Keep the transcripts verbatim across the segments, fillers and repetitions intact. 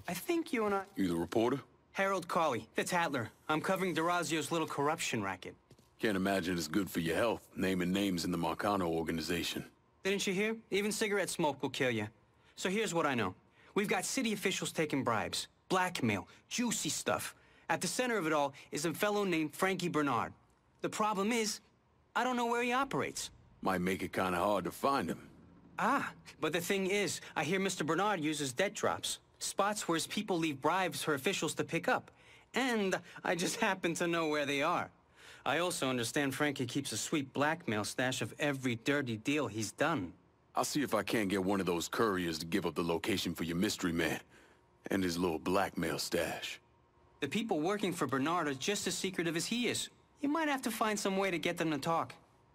I think you and I... You the reporter? Harold Cawley, the Tattler. I'm covering DeRazio's little corruption racket. Can't imagine it's good for your health, naming names in the Marcano organization. Didn't you hear? Even cigarette smoke will kill you. So here's what I know. We've got city officials taking bribes, blackmail, juicy stuff. At the center of it all is a fellow named Frankie Bernard. The problem is, I don't know where he operates. Might make it kinda hard to find him. Ah, but the thing is, I hear Mister Bernard uses debt drops. Spots where his people leave bribes for officials to pick up. And I just happen to know where they are. I also understand Frankie keeps a sweet blackmail stash of every dirty deal he's done. I'll see if I can't get one of those couriers to give up the location for your mystery man. And his little blackmail stash. The people working for Bernard are just as secretive as he is. You might have to find some way to get them to talk.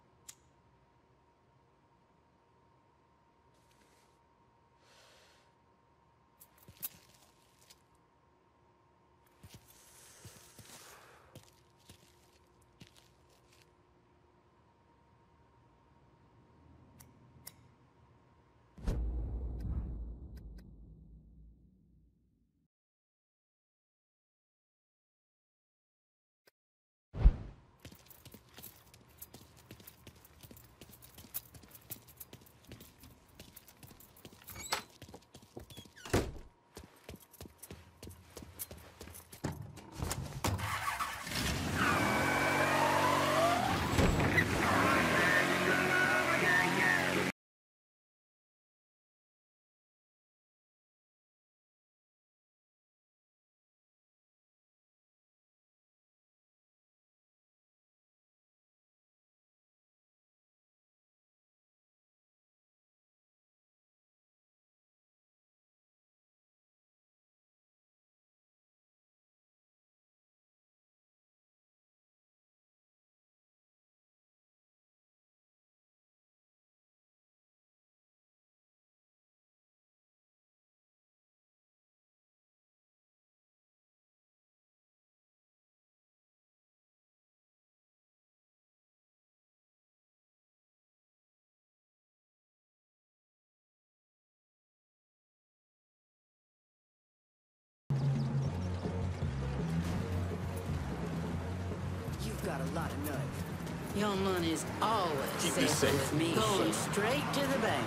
Got a lot of nerve. Your money's always Keep safe, it safe with me. Going straight to the bank.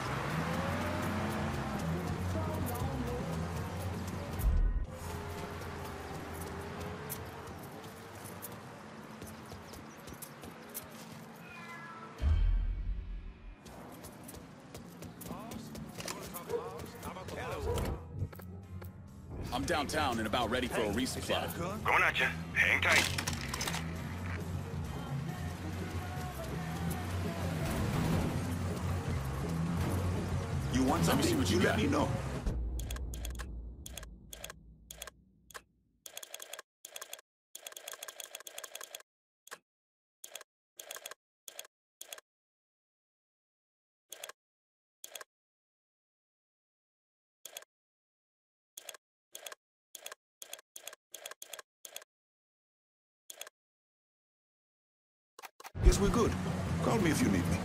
I'm downtown and about ready for a resupply. Going at you. Hang tight. You want something? Let me see what you you got. Let me know. Guess we're good. Call me if you need me.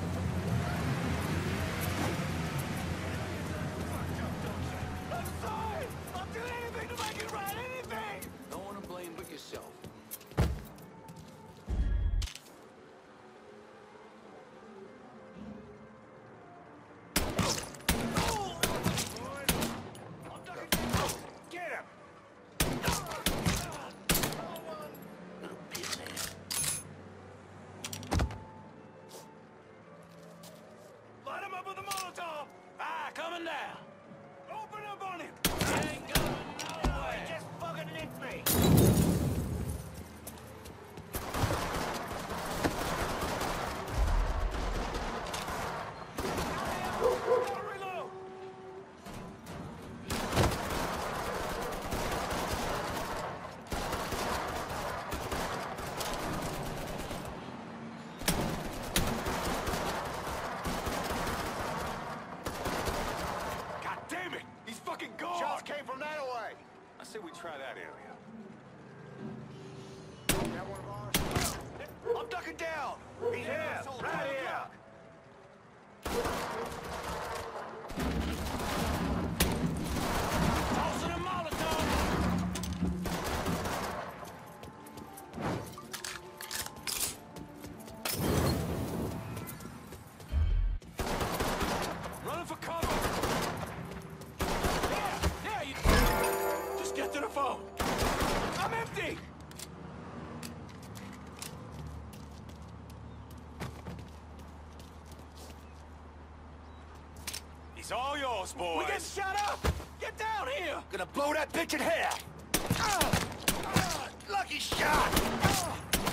Try that area. Got one of ours? I'm ducking down! He's here! Right here! Tossing a Molotov! It's all yours, boys. We get shot up! Get down here! Gonna blow that bitch in half. Ah! Ah! Lucky shot! Ah!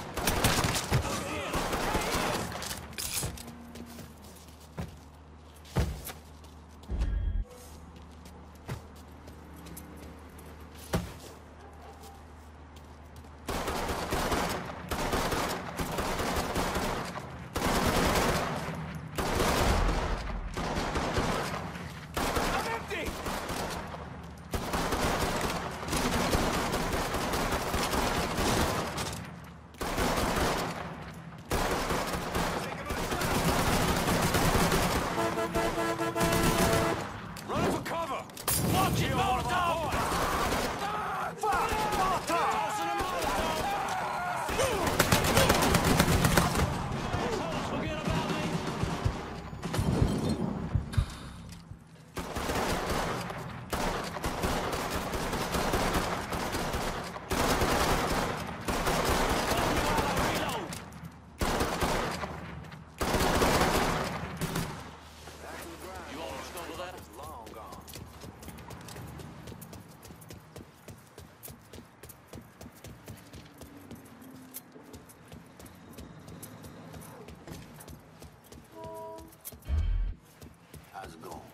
How's it going?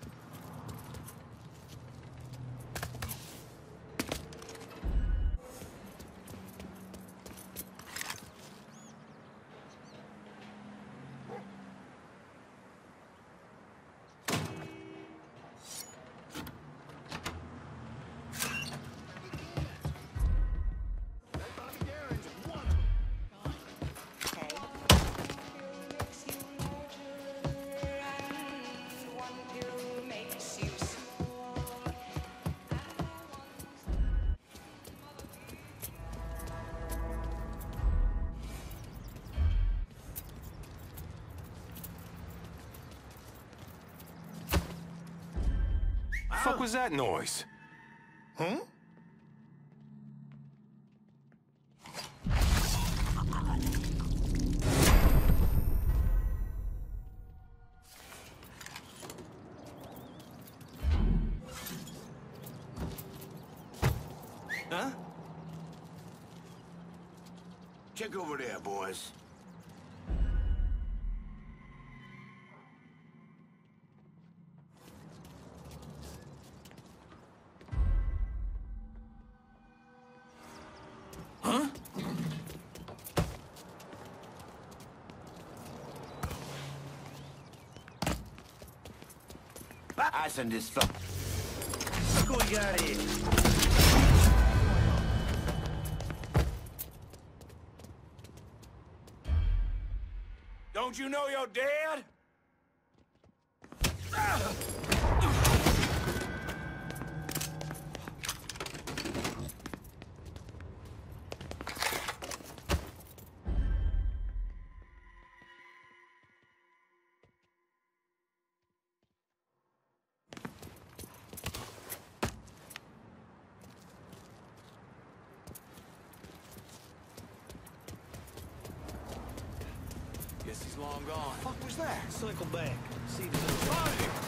The fuck was that noise? Huh? Huh? Check over there, boys. Huh? I send this stuff. Look what we got here. Don't you know you're dead? Guess he's long gone. What was that? Cycle back. See the Come on!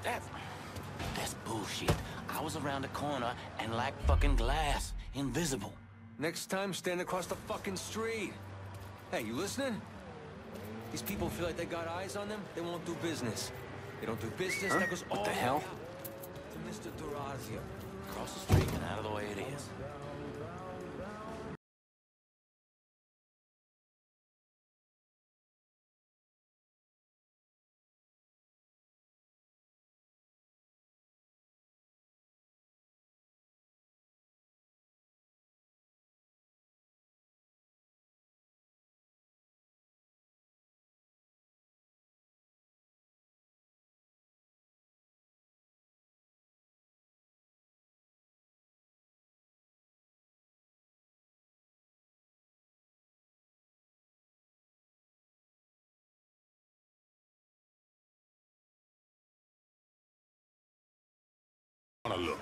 That... That's bullshit. I was around the corner and like fucking glass. Invisible. Next time, stand across the fucking street. Hey, you listening? These people feel like they got eyes on them, they won't do business. They don't do business, Huh? that goes What all the way hell? out to Mister Durazio. Across the street and out of the way it is. Wanna look.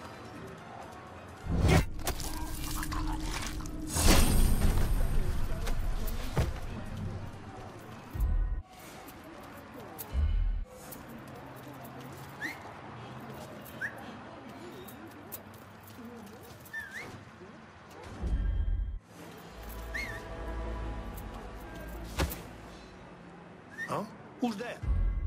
Huh? Who's that?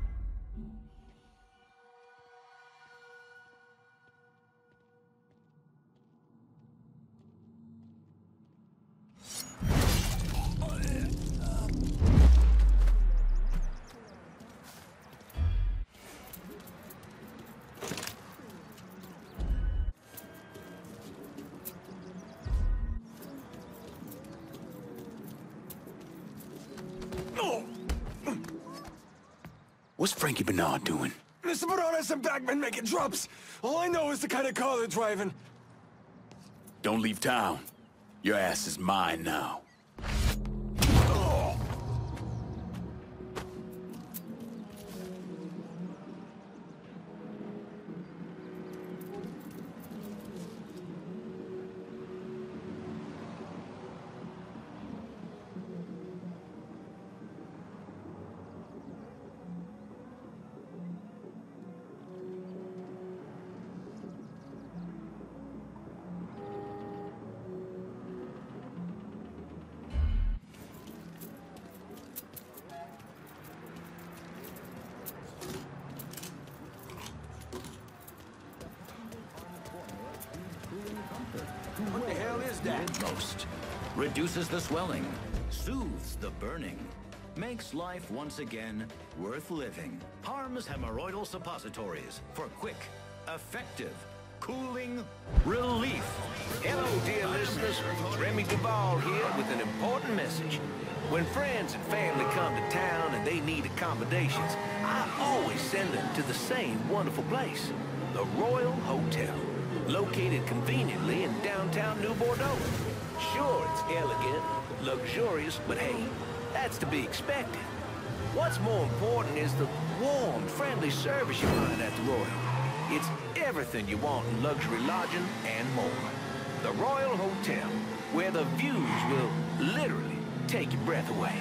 What's Frankie Bernard doing? Mister Bernard has some backmen making drops. All I know is the kind of car they're driving. Don't leave town. Your ass is mine now. What the hell is that? Most. Reduces the swelling, soothes the burning, makes life once again worth living. Harm's Hemorrhoidal Suppositories for quick, effective, cooling relief. Hello, dear listeners. Remy Duvall here with an important message. When friends and family come to town and they need accommodations, I always send them to the same wonderful place, the Royal Hotel, located conveniently in downtown New Bordeaux. Sure, it's elegant, luxurious, but hey, that's to be expected. What's more important is the warm, friendly service you find at the Royal. It's everything you want in luxury lodging and more. The Royal Hotel, where the views will literally take your breath away.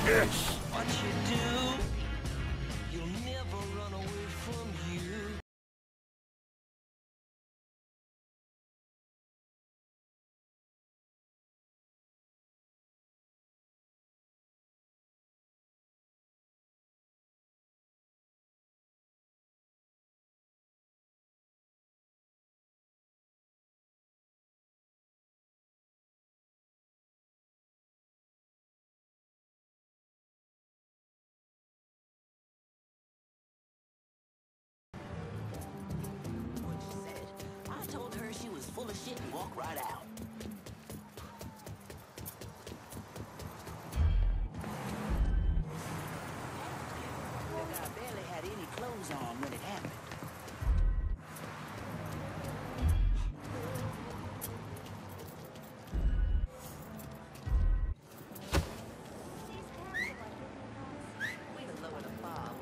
Yes. What you do, you'll never run away from here. I told her she was full of shit and walked right out. I barely had any clothes on when it happened. Way to lower the bar,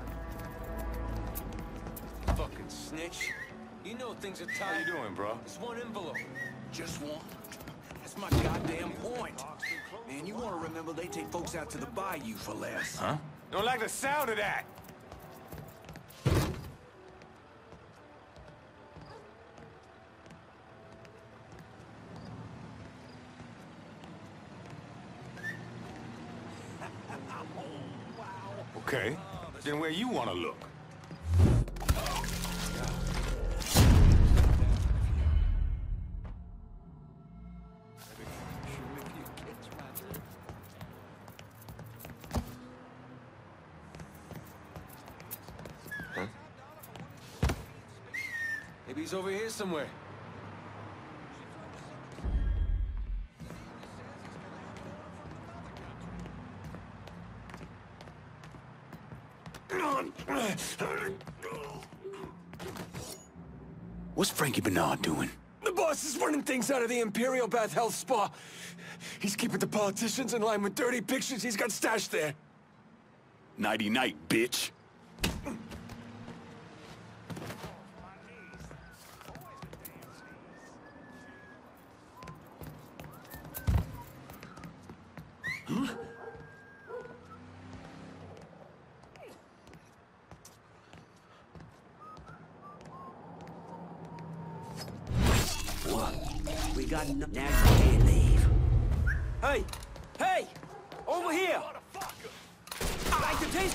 Lauren. Fucking snitch. You know things are tight. How you doing, bro? It's one envelope. Just one. That's my goddamn point. Man, you want to remember they take folks out to the bayou for less. Huh? Don't like the sound of that. Okay, then where you want to look? Maybe he's over here somewhere. What's Frankie Bernard doing? The boss is running things out of the Imperial Bath Health Spa. He's keeping the politicians in line with dirty pictures he's got stashed there. Nighty-night, bitch. We got no now you can't leave. Hey! Hey! Over here! Like the taste?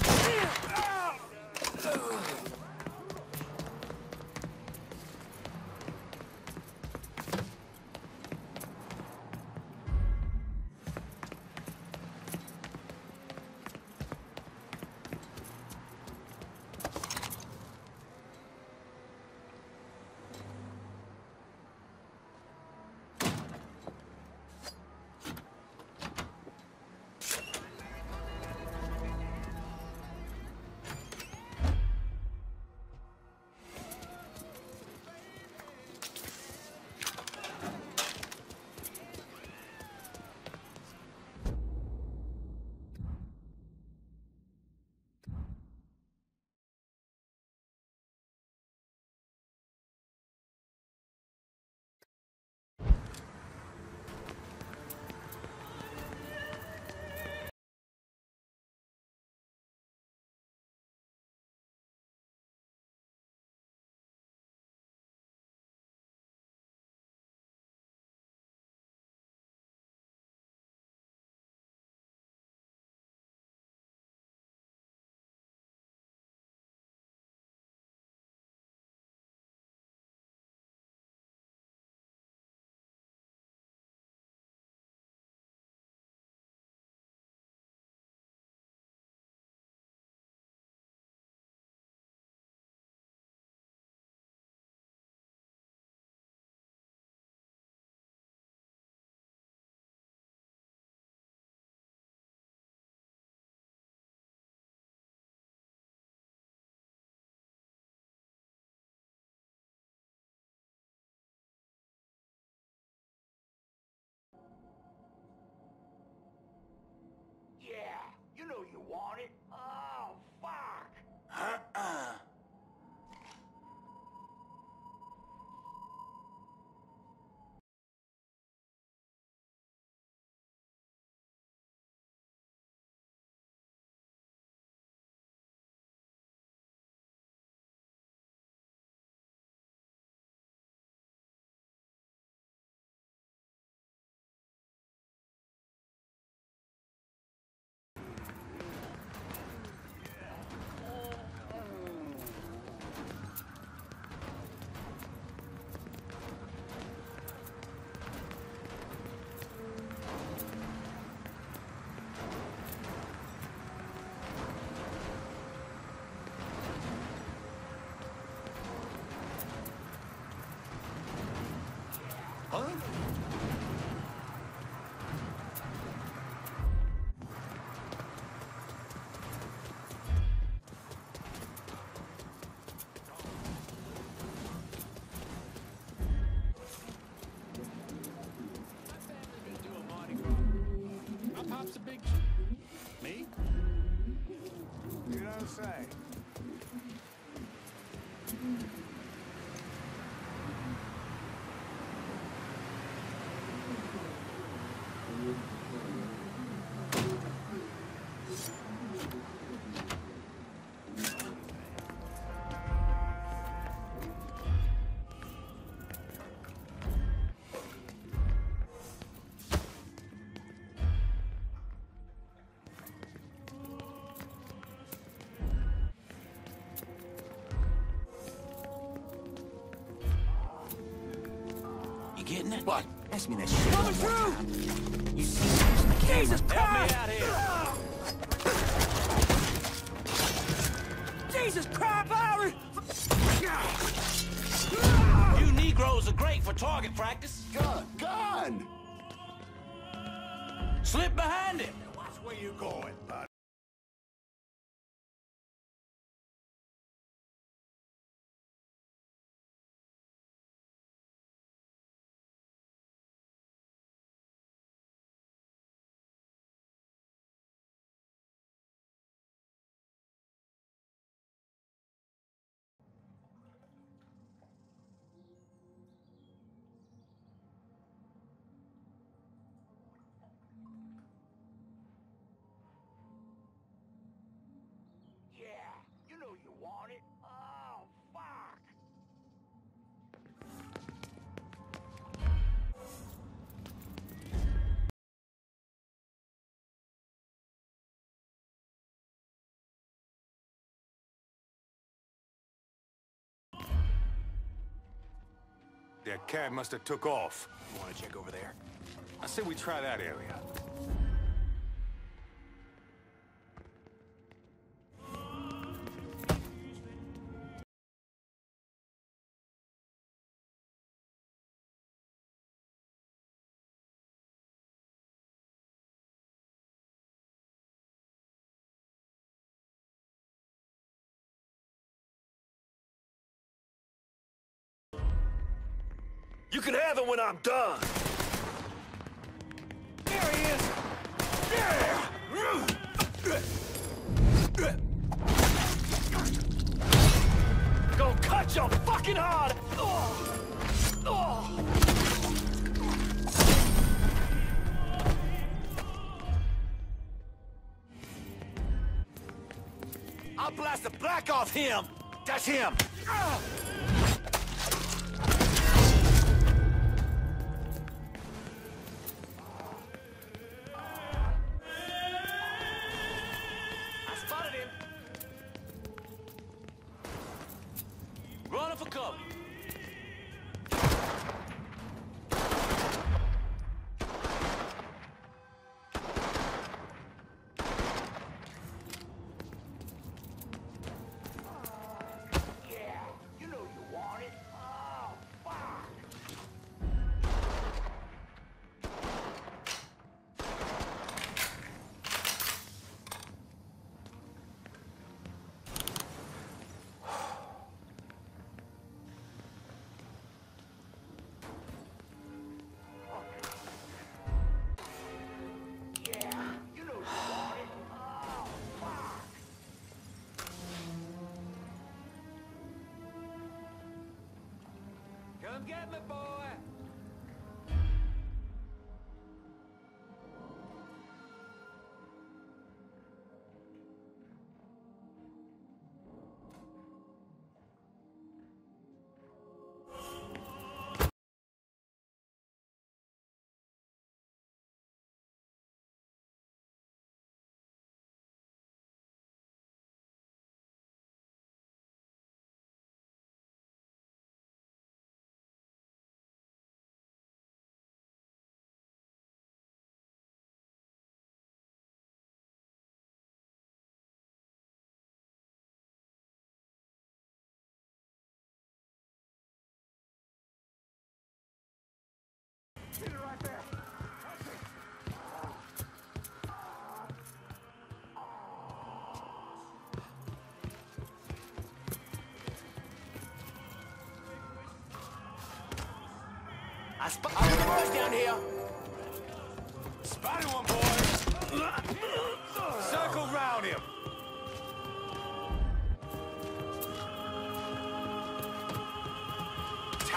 What's the big... Me? You don't say. Getting it? What? Ask me that shit. Coming through! You see this in the camera? Jesus Help Christ! me out here! Jesus Christ, Byron! You Negroes are great for target practice. Gun! Gun! Slip behind him. Watch where you going, bud. That cab must have took off. You wanna check over there? I say we try that area. You can have it when I'm done. There he is! Yeah! Gonna cut your fucking heart! Oh. Oh. I'll blast the black off him! That's him! Ah! Running for cover. Yeah, you know you want it. Oh, fuck! Come get me, boy! Get it right there! I spotted the boys down here. Spotted one, boys!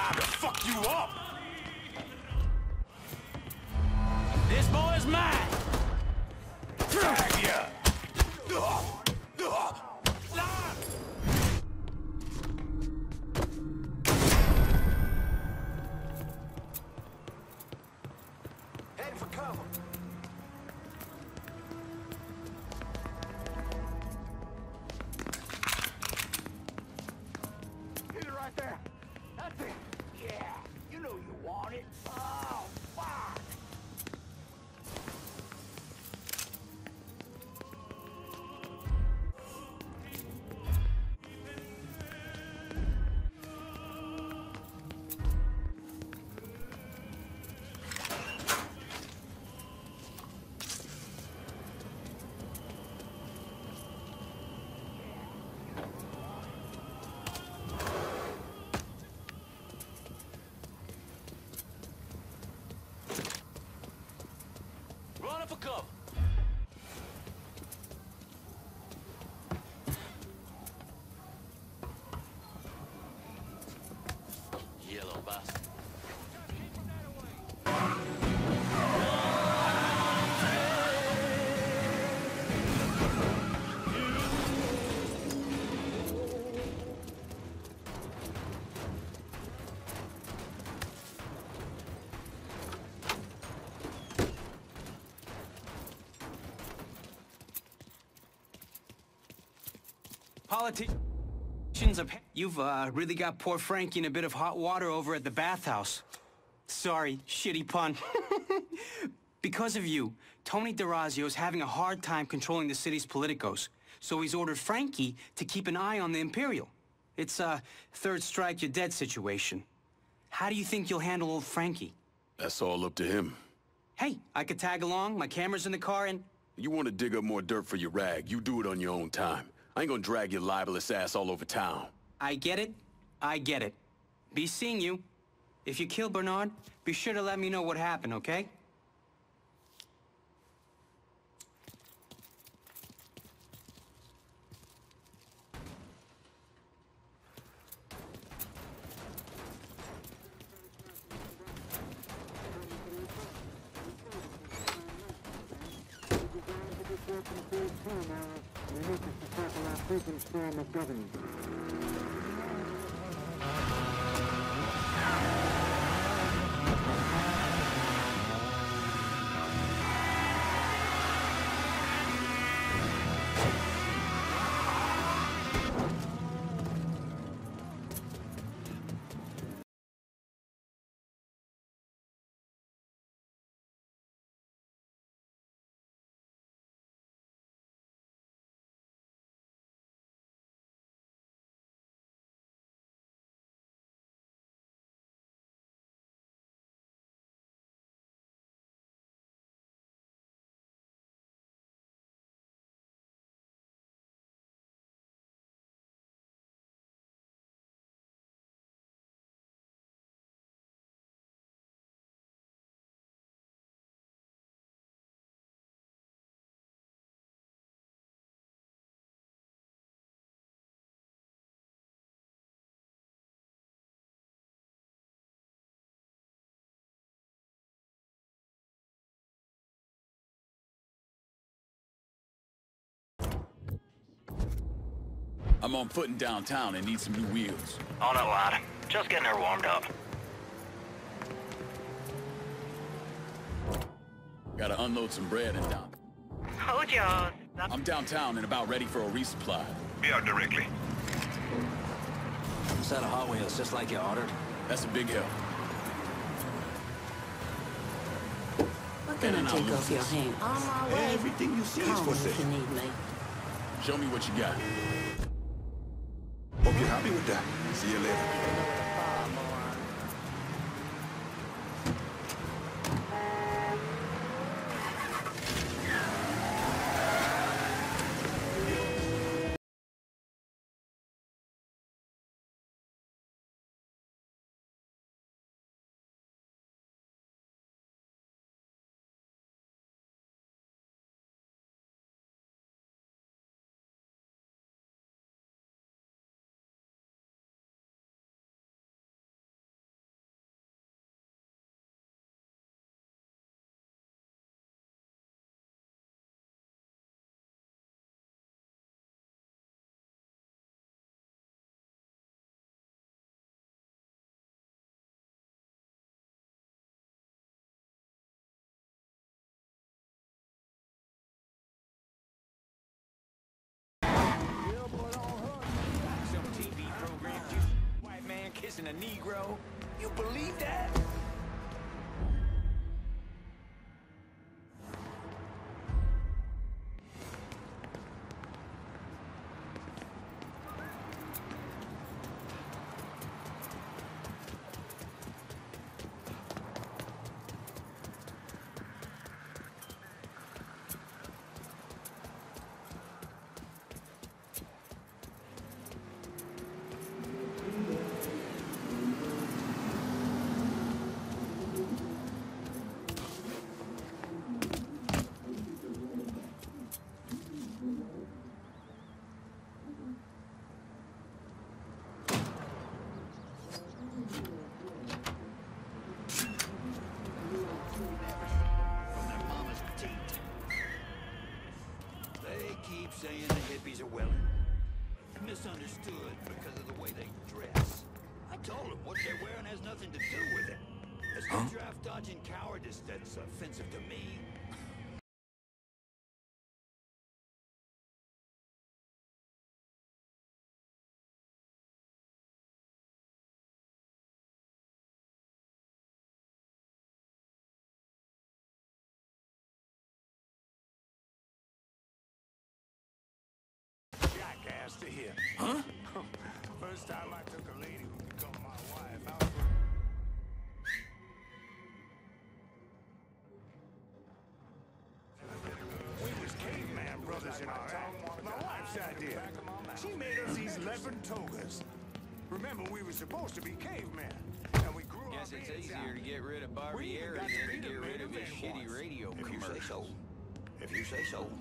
time to fuck you up! This boy's mine! Drag ya! Head for cover. Hit it right there! That's it! Yeah! You know you want it! Oh, fuck! Run for cover! Yellow bastard. Politicians of... You've, uh, really got poor Frankie in a bit of hot water over at the bathhouse. Sorry, shitty pun. Because of you, Tony DeRazio is having a hard time controlling the city's politicos, so he's ordered Frankie to keep an eye on the Imperial. It's a third strike, you're dead situation. How do you think you'll handle old Frankie? That's all up to him. Hey, I could tag along, my camera's in the car, and... You want to dig up more dirt for your rag, you do it on your own time. I ain't gonna drag your libelous ass all over town. I get it. I get it. Be seeing you. If you kill Bernard, be sure to let me know what happened, okay? I'm on foot in downtown and need some new wheels. On it, lad. Just getting her warmed up. Gotta unload some bread and down. Hold yours. I'm downtown and about ready for a resupply. Be out directly. Set of Hot Wheels, just like you ordered. That's a big help. What can I take off your hands? On my way. Everything you see is Call for me if sale. you need me. Show me what you got. Hope you're happy with that. See you later. a Negro? You believe that? Saying the hippies are well misunderstood because of the way they dress. I told them what they're wearing has nothing to do with it. It's the Huh? draft-dodging cowardice that's offensive to me. Jackass to hear. Huh? First time I took a lady who become my wife, I was... We was caveman brothers in our act. My wife's idea. She made us these leopard togas. Remember, we were supposed to be cavemen. And we grew Guess our it's beards easier out. to get rid of We even Barbieri got to than to be the get rid main of his event shitty once. radio If you say commercials. so. If you say so.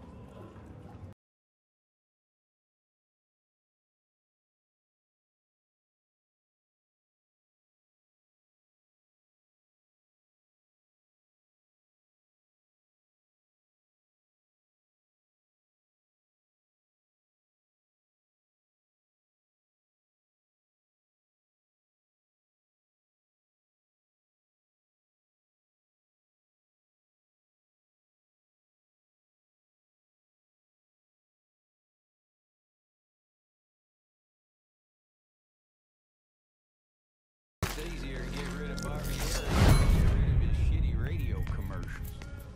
It's easier to get rid of Barbieri than to get rid of his shitty radio commercials.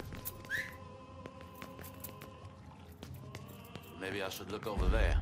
Maybe I should look over there.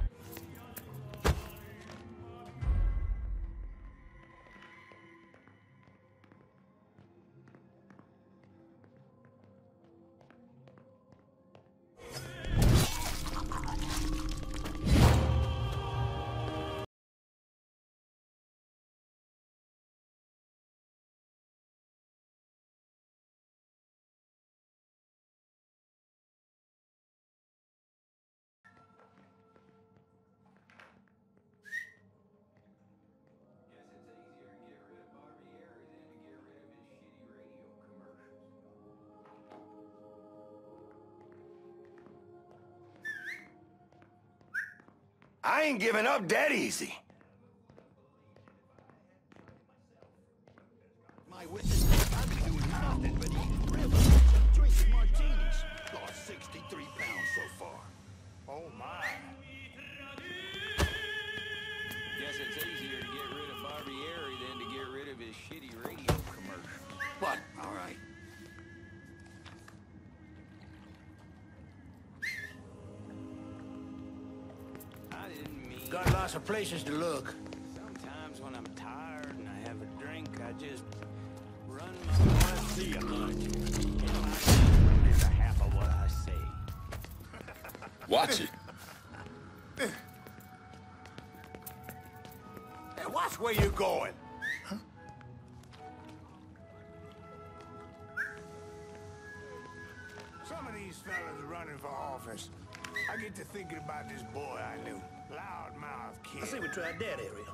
Guess it's easier to get rid of Barbieri than to get rid of his shitty radio commercials. I ain't giving up that easy. My witness, I've been doing nothing but eating ribs and drinking martinis. Lost sixty-three pounds so far. Oh, my. Guess it's easier to get rid of Barbieri than to get rid of his shitty radio commercials. What? All right. I didn't mean... Got lots of places to look. Sometimes when I'm tired and I have a drink, I just run my... I see a hunch. You know, I never half of what I say. Watch it. Hey, watch where you're going. Some of these fellas running for office. I get to thinking about this boy I knew. Loudmouth kid. I say we tried that area.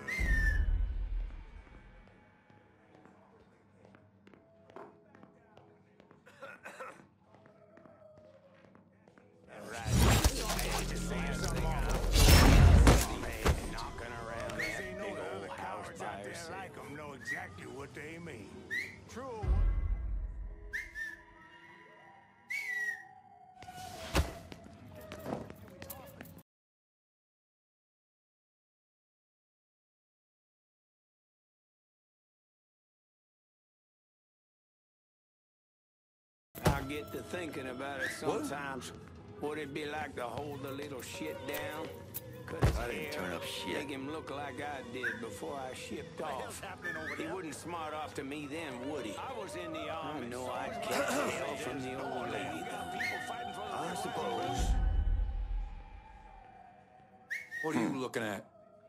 Knocking around that They know big the old other house cowards by out there herself. like 'em know exactly what they mean. True. get to thinking about it What? sometimes. What it'd be like to hold the little shit down. Cut his I didn't hair, turn up shit. Make him look like I did before I shipped What the off. hell's happening over He there? wouldn't smart off to me then, would he? I was in the army. I know so I'd I catch got hell from the old lady. You got people fighting for the I right suppose. What are you looking at?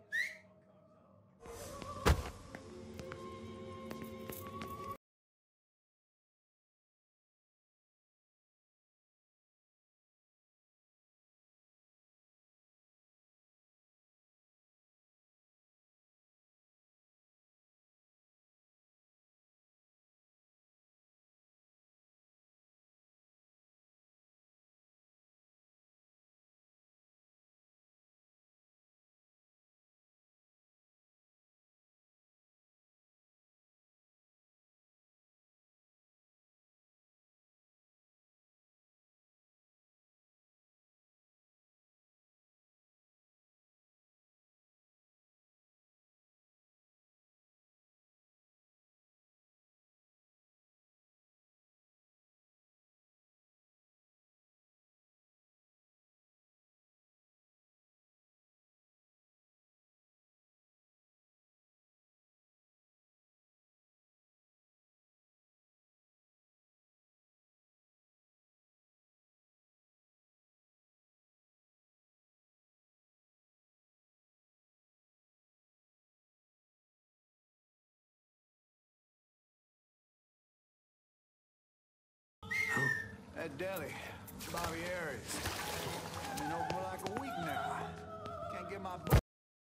That deli, Barbieri's. I've been open for like a week now. Can't get my butt.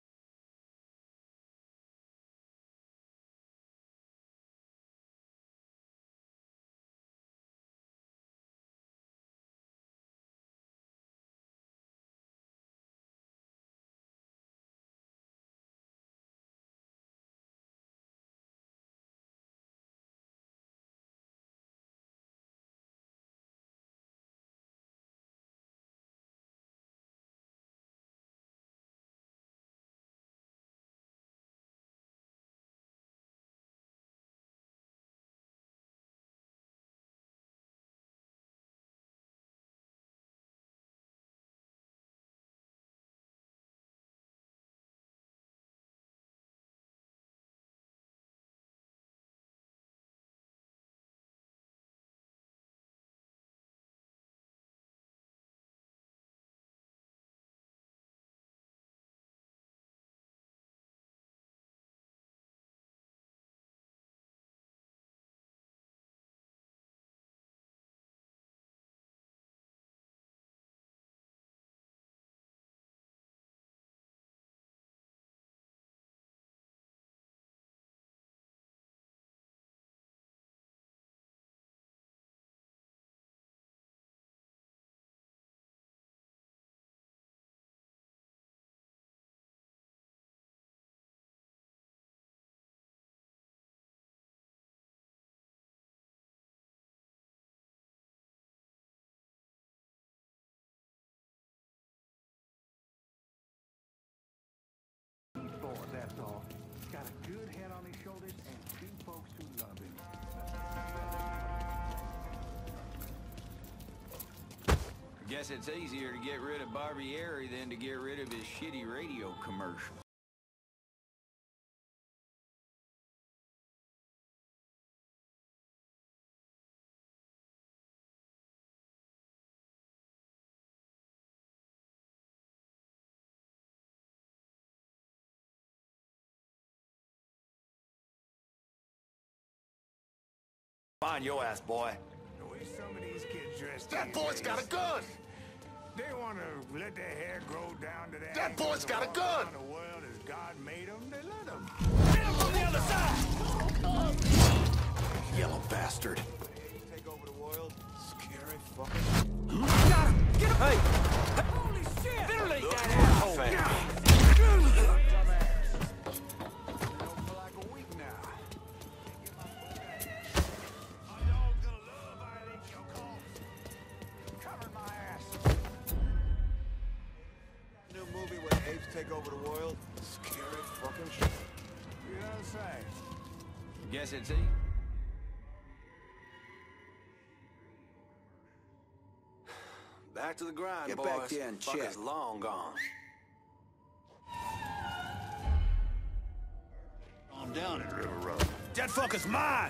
That's all. Got a good head on his shoulders and two folks who love him. I guess it's easier to get rid of Barbieri than to get rid of his shitty radio commercials. Find your ass, boy. The way some of these kids dressed. That boy's got a gun! They want to let their hair grow down to that. That boy's got a gun! The world as God made them, they let them. Get him from the other side! Yellow bastard. Take over the world. Scary fucking. Got him! Get him! Hey! Holy shit! Ventilate Look that at asshole! fan. Take over the world. Scary fucking shit. You know what I'm saying? Guess it's easy. Back to the grind, Get boys. back there and check. Fucker's long gone. I'm down at River Road. That fucker's mine!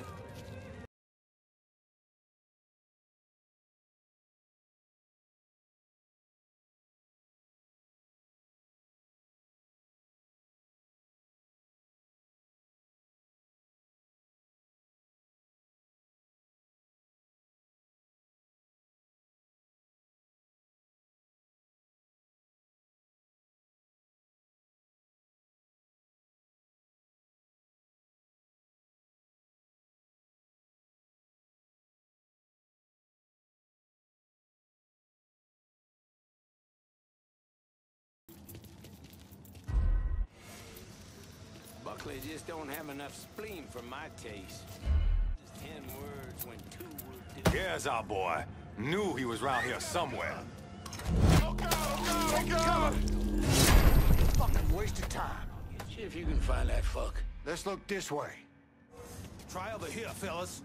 Buckley just don't have enough spleen for my taste. Just ten words when two will do. Here's our boy. Knew he was around here somewhere. Okay, okay, okay. Fucking waste of time. See if you can find that fuck. Let's look this way. Try over here, fellas.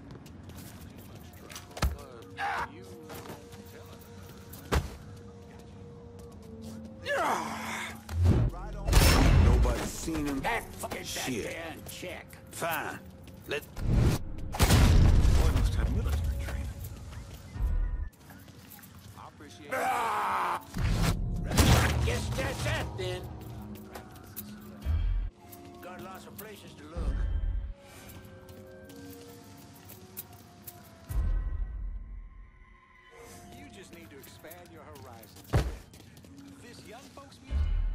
Ah! Nobody's seen him. That fucking Shit. that there and check. Fine. Let... Boy must have military training. I appreciate it. Ah! Guess that's that then. Got lots of places to look. You just need to expand your horizons. This young folks music?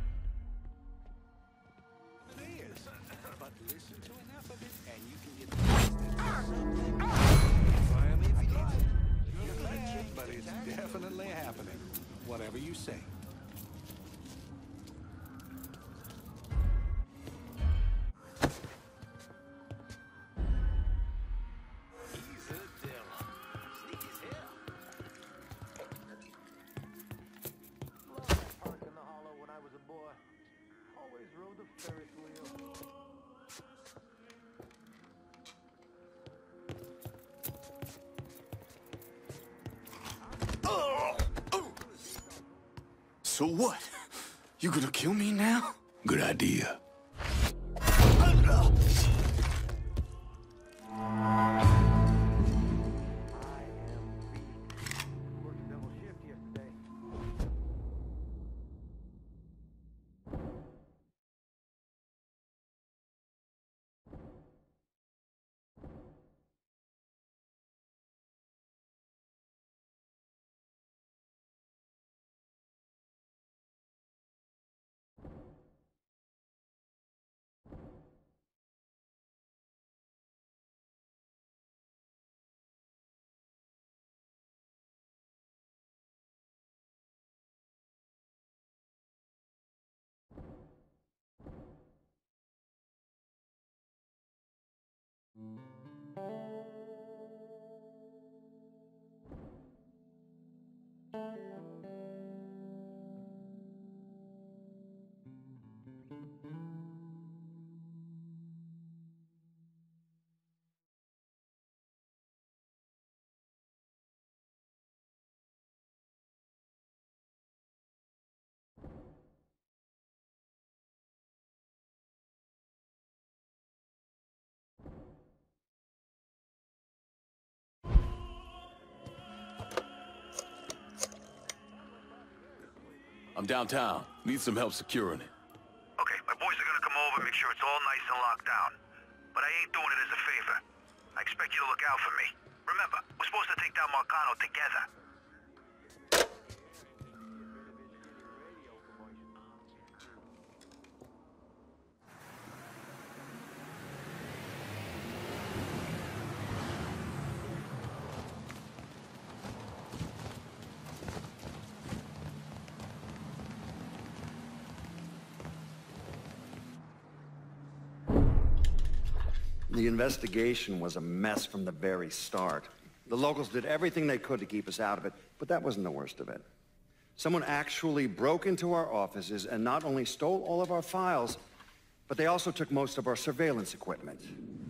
It is. But listen to enough of it and you can get the Fire me if you need to. You're glad, but it's definitely happening. Whatever you say. He's a devil. Sneaky as hell. Loved that park in the hollow when I was a boy. Always rode the Ferris wheel. So what? You gonna kill me now? Good idea. Worked double shift yesterday. I'm downtown. Need some help securing it. Okay, my boys are gonna come over, make sure it's all nice and locked down. But I ain't doing it as a favor. I expect you to look out for me. Remember, we're supposed to take down Marcano together. The investigation was a mess from the very start. The locals did everything they could to keep us out of it, but that wasn't the worst of it. Someone actually broke into our offices and not only stole all of our files, but they also took most of our surveillance equipment.